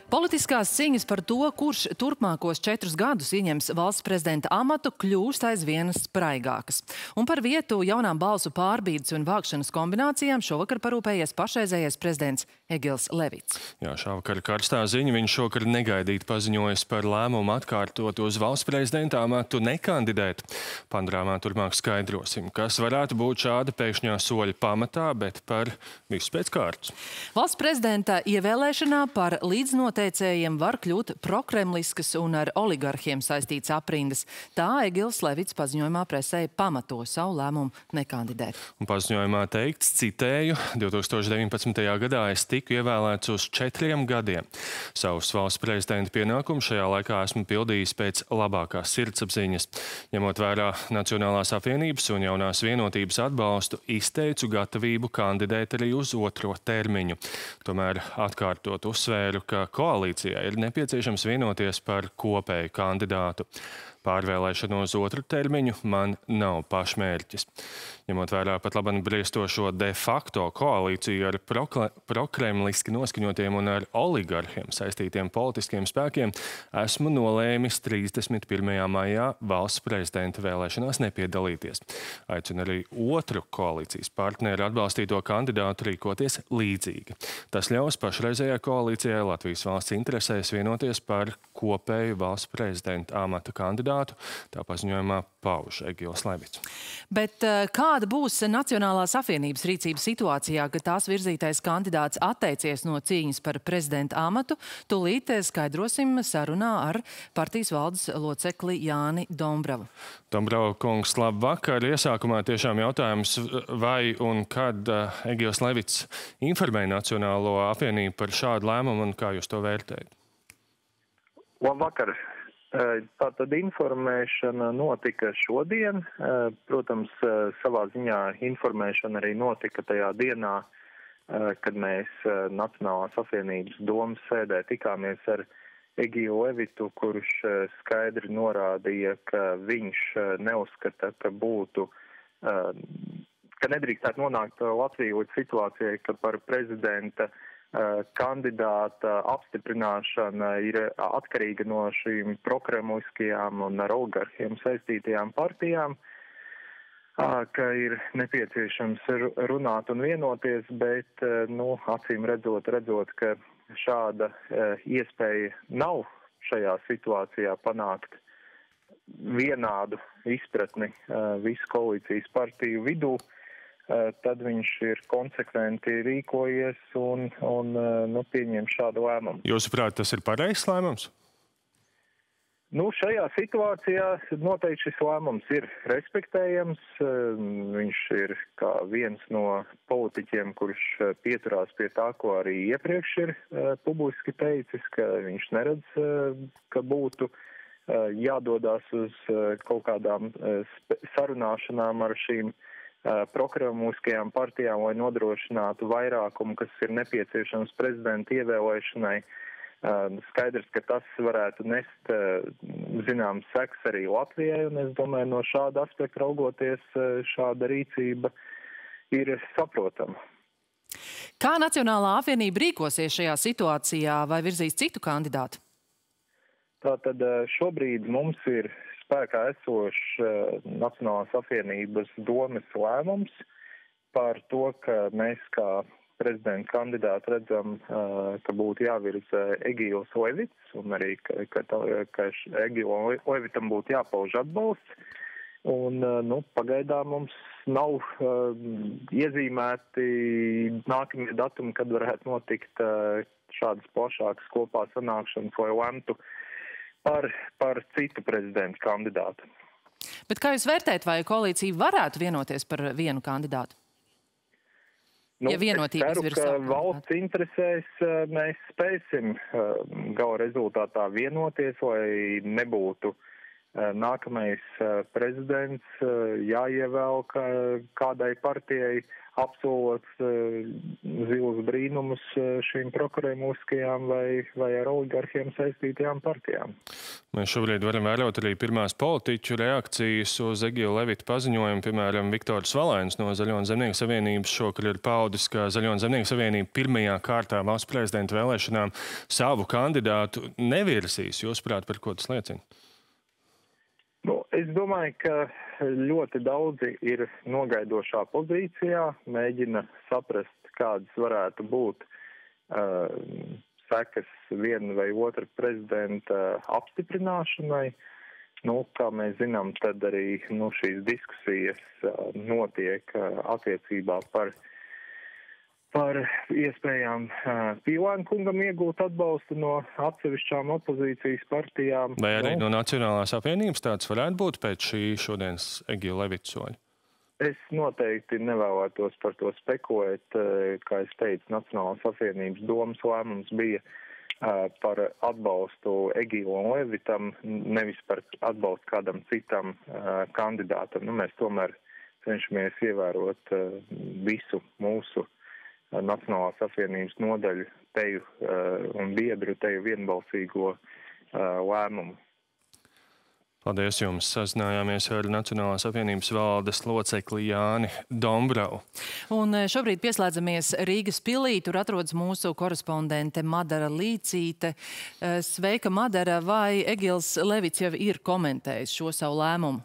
Politiskās ciņas par to, kurš turpmākos 4 gadus ieņems valsts prezidenta amatu, kļūst aizvien spraigākas. Un par vietu jaunām balsu pārbīdes un vākšanas kombinācijām šovakar parūpējies pašreizējais prezidents Egils Levits. Jā, šovakar karstā ziņa. Viņš šovakar negaidīti paziņojas par lēmumu atkārtot uz valsts prezidenta amatu nekandidēt. Panorāmā turpmāk skaidrosim, kas varētu būt šāda pēkšņā soļa pamatā, bet par visu pēc kārtas. Valsts prezidenta ievēlēšanā par līdznoteicējiem var kļūt prokremliskas un ar oligarhiem saistīts aprindas. Tā Egils Levits paziņojumā presē pamato savu lēmumu nekandidēt. Un paziņojumā teikts, citēju, 2019. gadā es tiku ievēlēts uz 4 gadiem. Savus valsts prezidenta pienākumus šajā laikā esmu pildījis pēc labākās sirdsapziņas. Ņemot vērā Nacionālās apvienības un jaunās vienotības atbalstu, izteicu gatavību kandidēt arī uz 2. termiņu. Tomēr atkārtot uzsvēru, ka koalīcijai ir nepieciešams vienoties par kopēju kandidātu. Pārvēlēšana uz 2. termiņu man nav pašmērķis. Ņemot vērā pat labam briestošo de facto koalīciju ar prokremliski noskaņotiem un ar oligarhiem saistītiem politiskiem spēkiem, esmu nolēmis 31. maijā valsts prezidenta vēlēšanās nepiedalīties. Aicinu arī otru koalīcijas partneru atbalstīto kandidātu rīkoties līdzīgi. Tas ļaus pašreizējā koalīcijai Latvijas valsts interesēs vienoties par kopēju valsts prezidenta amata kandidātu. Tā paziņojumā pauž Egils Levits. Bet kāda būs Nacionālās apvienības rīcības situācijā, kad tās virzītais kandidāts atteicies no cīņas par prezidenta amatu, tūlīt skaidrosim sarunā ar partijas valdes locekli Jāni Dombravu. Dombrava kungs, labvakar. Iesākumā tiešām jautājums, vai un kad Egils Levits informēja Nacionālo apvienību par šādu lēmumu un kā jūs to vērtējat? Labvakar. Tātad informēšana notika šodien. Protams, savā ziņā informēšana arī notika tajā dienā, kad mēs Nacionālās apvienības domas sēdē tikāmies ar Egilu Levitu, kurš skaidri norādīja, ka viņš neuzskata, ka nedrīkstētu nonākt Latviju līdz situācijai, ka par prezidenta kandidāta apstiprināšana ir atkarīga no šīm prokremliskajām un ar oligarhiem saistītajām partijām, ka ir nepieciešams runāt un vienoties, bet, acīm redzot, ka šāda iespēja nav šajā situācijā panākt vienādu izpratni visu koalīcijas partiju vidū, tad viņš ir konsekventi rīkojies un pieņem šādu lēmumu. Jūsuprāt, tas ir pareizs lēmums? Šajā situācijā noteikti šis lēmums ir respektējams. Viņš ir kā viens no politiķiem, kurš pieturās pie tā, ko arī iepriekš ir publiski teicis, ka viņš neredz, ka būtu jādodās uz kaut kādām sarunāšanām ar šīm prokremliskajām partijām, lai nodrošinātu vairākumu, kas ir nepieciešams prezidenta ievēlēšanai. Skaidrs, ka tas varētu nest zināms seks arī Latvijai, un es domāju, no šāda aspekta raugoties, šāda rīcība ir saprotama. Kā Nacionālā apvienība rīkosies šajā situācijā vai virzīs citu kandidātu? Tātad šobrīd mums ir spēkā esošs Nacionālās apvienības domes lēmums par to, ka mēs kā prezidenta kandidātu redzam, ka būtu jāvirza Egils Levits un arī, ka Egilam Levitam būtu jāpauž atbalsts. Un, pagaidām mums nav iezīmēti nākamie datumi, kad varētu notikt šādas plašākas kopā sanākšanas, lai lemtu par citu prezidenta kandidātu. Bet kā jūs vērtējat, vai koalīcija varētu vienoties par vienu kandidātu? Ja vienotības es ceru, ka valsts interesēs mēs spēsim gala rezultātā vienoties, lai nebūtu nākamais prezidents jāievēl kādai partijai, apsolot zilus brīnumus šīm prokurēmūskajām vai ar oligarhiem saistītajām partijām. Mēs šobrīd varam vērot arī pirmās politiķu reakcijas uz Egila Levita paziņojumu. Piemēram, Viktors Valēns no Zaļo un Zemnieku savienības šokar ir paudis, ka Zaļo un Zemnieku savienība pirmajā kārtā valsts prezidenta vēlēšanām savu kandidātu nevirsīs. Jūsuprāt, par ko tas liecina? Es domāju, ka ļoti daudzi ir nogaidošā pozīcijā, mēģina saprast, kādas varētu būt sekas viena vai otra prezidenta apstiprināšanai. Kā mēs zinām, tad arī šīs diskusijas notiek attiecībā par iespējām Pīlēna kungam iegūt atbalstu no atsevišķām opozīcijas partijām. Vai arī no Nacionālās apvienības tāds varētu būt pēc šī šodienas Egila Levita soļa? Es noteikti nevēlētos par to spekulēt. Kā es teicu, Nacionālās apvienības domas lēmums bija par atbalstu Egilam Levitam, nevis par atbalstu kādam citam kandidātam. Mēs tomēr cenšamies ievērot visu mūsu Nacionālās apvienības nodaļu teju un biedru teju vienbalsīgo lēmumu. Paldies jums! Sazinājāmies ar Nacionālās apvienības valdes locekli Jāni Dombravu. Un šobrīd pieslēdzamies Rīgas pilī. Tur atrodas mūsu korespondente Madara Līcīte. Sveika, Madara! Vai Egils Levits jau ir komentējis šo savu lēmumu?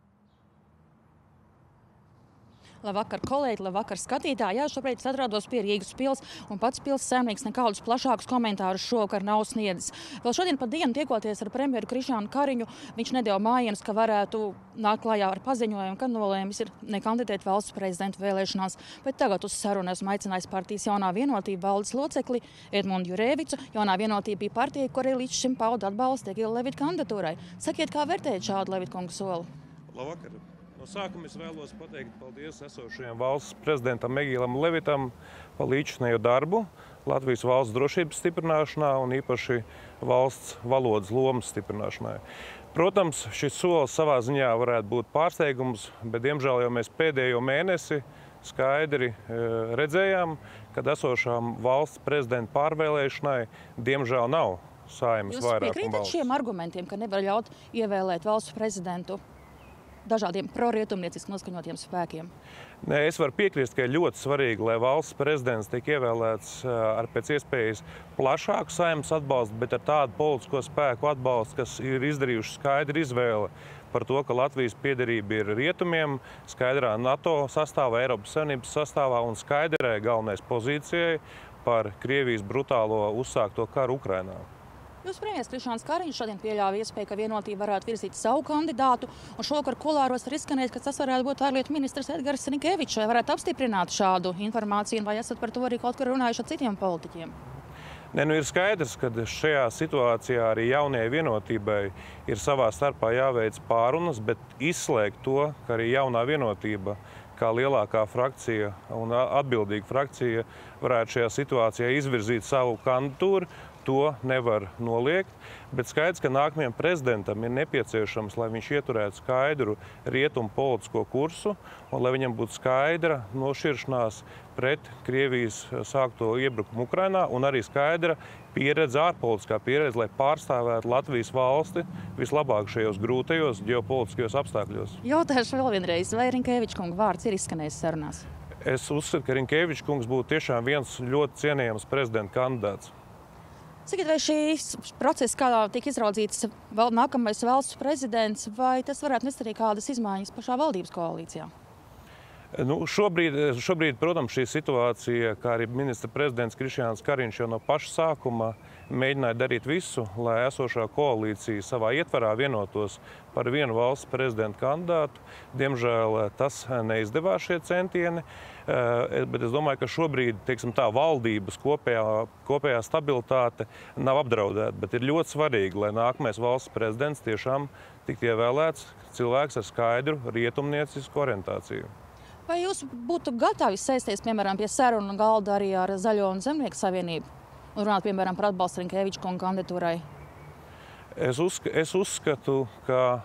Labvakar, kolēģi, labvakar, skatītāji. Jā, šobrīd es atrodos pie Rīgas pils, un pats pils saimnieks nekādus plašākus komentārus šovakar nav sniedzis. Vēl šodien pa dienu tiekoties ar premjeru Krišjānu Kariņu, viņš nedeva mājienas, ka varētu nākt klājā ar paziņojumu, ka nolēmis ir nekandidēt valsts prezidenta vēlēšanās. Bet tagad uz sarunu esmu aicinājis partijas Jaunā vienotība valdes locekli Edmundu Jurēvicu. Jaunā vienotība bija partija, kur arī līdz šim pauda atbalstu Egila Levita kandidatūrai. Sakiet, kā vērtējat šādu Levita kunga soli? Labvakar! No sākuma es vēlos pateikt paldies esošajam valsts prezidentam Egilam Levitam par līdzinējo darbu Latvijas valsts drošības stiprināšanā un īpaši valsts valodas lomas stiprināšanai. Protams, šis solis savā ziņā varētu būt pārsteigums, bet diemžēl jau mēs pēdējo mēnesi skaidri redzējām, kad esošām valsts prezidenta pārvēlēšanai diemžēl nav Saeimas vairākuma balss. Jūs piekrītat šiem argumentiem, ka nevar ļaut ievēlēt valsts prezidentu dažādiem prorietumnieciski noskaņotiem spēkiem? Nē, es varu piekrist, ka ir ļoti svarīgi, lai valsts prezidents tiek ievēlēts ar pēc iespējas plašāku Saeimas atbalstu, bet ar tādu politisko spēku atbalstu, kas ir izdarījuši skaidru izvēli par to, ka Latvijas piederība ir rietumiem, skaidrā NATO sastāvā, Eiropas Savienības sastāvā un skaidrai galvenais pozīcijai par Krievijas brutālo uzsākto karu Ukrainā. Jūs premjeras Krišjāns Kariņš šodien pieļāva iespēju, ka vienotība varētu virzīt savu kandidātu, un šovakar kulāros ir izskanējis, ka tas varētu būt ārlietu ministrs Edgars Rinkevičs. Vai varētu apstiprināt šādu informāciju, vai esat par to arī kaut kur runājuši ar citiem politiķiem? Nē, ir skaidrs, ka šajā situācijā arī jaunajai vienotībai ir savā starpā jāveic pārunas, bet izslēgt to, ka arī jaunā vienotība kā lielākā frakcija un atbildīga frakcija varētu šajā situācijā izvirzīt savu kandidatūru, to nevar noliegt, bet skaidrs, ka nākamajam prezidentam ir nepieciešams, lai viņš ieturētu skaidru rietumu politisko kursu un lai viņam būtu skaidra nošķiršanās pret Krievijas sākto iebrukumu Ukrainā un arī skaidra pieredze, ārpolitiskā pieredze, lai pārstāvētu Latvijas valsti vislabāk šajos grūtajos ģeopolitiskajos apstākļos. Jautāšu vēl vienreiz, vai Rinkeviča kunga vārds ir izskanējis sarunās? Es uzskatu, ka Rinkeviča kungs būtu tiešām viens ļoti cienījams prezidenta kandidāts. Sakiet, vai šīs process, kādā tiek izraudzīts vēl nākamais valsts prezidents, vai tas varētu nest arī kādas izmaiņas pašā valdības koalīcijā? Šobrīd, protams, šī situācija, kā arī ministra prezidents Krišjāns Kariņš jau no paša sākuma mēģināja darīt visu, lai esošā koalīcija savā ietvarā vienotos par vienu valsts prezidenta kandidātu. Diemžēl tas neizdevās šie centieni, bet es domāju, ka šobrīd, teiksim tā, valdības kopējā stabilitāte nav apdraudēta, bet ir ļoti svarīgi, lai nākamais valsts prezidents tiešām tiktu ievēlēts cilvēks ar skaidru rietumniecisku orientāciju. Vai jūs būtu gatavi sēsties, piemēram, pie sarunu galda arī ar Zaļo un Zemnieku savienību un runāt, piemēram, par atbalstu Rinkeviča kunga kandidatūrai? Es uzskatu, ka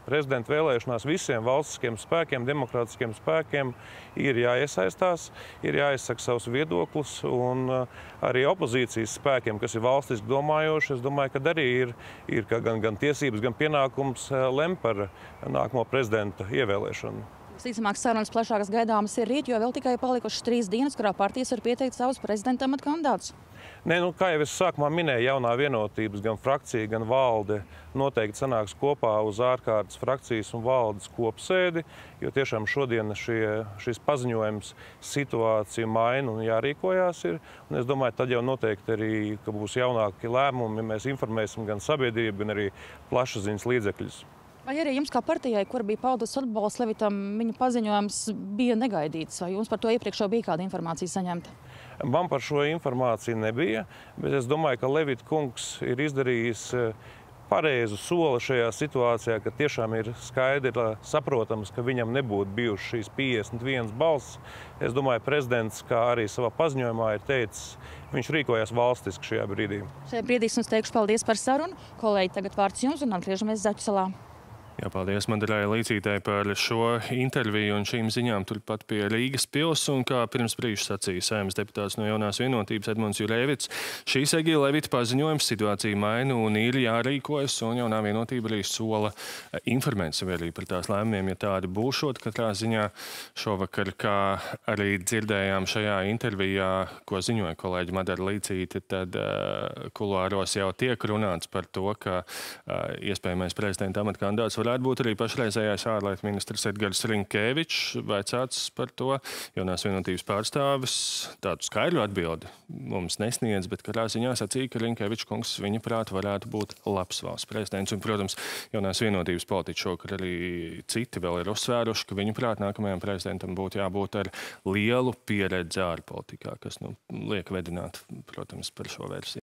prezidenta vēlēšanās visiem valstiskiem spēkiem, demokrātiskiem spēkiem ir jāiesaistās, ir jāizsaka savus viedokļus, un arī opozīcijas spēkiem, kas ir valstiski domājoši, es domāju, ka arī ir gan tiesības, gan pienākums lemt par nākamo prezidenta ievēlēšanu. Visticamāk, sarunas plašākas gaidāmas ir rīt, jo vēl tikai palikušas 3 dienas, kurā partijas var pieteikt savus prezidenta amata kandidātus. Nē, kā jau es sākumā minēju, jaunā vienotības gan frakcija, gan valde noteikti sanāks kopā uz ārkārtas frakcijas un valdes kopsēdi, jo tiešām šodien šis paziņojums situāciju maina un jārīkojās ir. Un es domāju, tad jau noteikti arī, ka būs jaunāki lēmumi, mēs informēsim gan sabiedrību, gan arī plašsaziņas līdzekļus. Vai arī jums kā partijai, kur bija paudas atbalsts Levitam, viņa paziņojums bija negaidīts? Vai jums par to iepriekš jau bija kāda informācija saņemta? Man par šo informāciju nebija, bet es domāju, ka Levita kungs ir izdarījis pareizu soli šajā situācijā, ka tiešām ir skaidri saprotams, ka viņam nebūtu bijušas šīs 51 balss. Es domāju, prezidents, kā arī savā paziņojumā ir teicis, viņš rīkojās valstiski šajā brīdī. Šajā brīdī es teikšu paldies par sarunu. Kolēģi, tagad vārds jums un atgriežamies Zaķu salā. Jā, paldies Madarai Līcītei par šo interviju un šīm ziņām turpat pie Rīgas pils. Un kā pirms brīža sacīja Saeimas deputāts no Jaunās vienotības Edmunds Jurēvits, šīs Egila Levita paziņojums situāciju maina un ir jārīkojas, un Jaunā vienotība arī sola informēt sabiedrību par tās lēmumiem, ja tādi būšot. Katrā ziņā šovakar, kā arī dzirdējām šajā intervijā, ko ziņoja kolēģi Madara Līcīte, tad kuluāros jau tiek runāts par to, ka iespējamais prezidenta amata kandidāts varētu būt arī pašreizējais ārlietu ministrs Edgars Rinkēvičs. Vaicāts par to Jaunās vienotības pārstāvis tādu skaidru atbildi mums nesniedz, bet katrā ziņā sacīja, ka Rinkēvičs kungs viņa prāt varētu būt labs valsts prezidents. Un, protams, Jaunās vienotības politiķi šokar arī citi vēl ir uzsvēruši, ka viņa prāt nākamajam prezidentam būtu jābūt ar lielu pieredzi ārpolitikā, kas liek vedināt, protams, par šo versiju.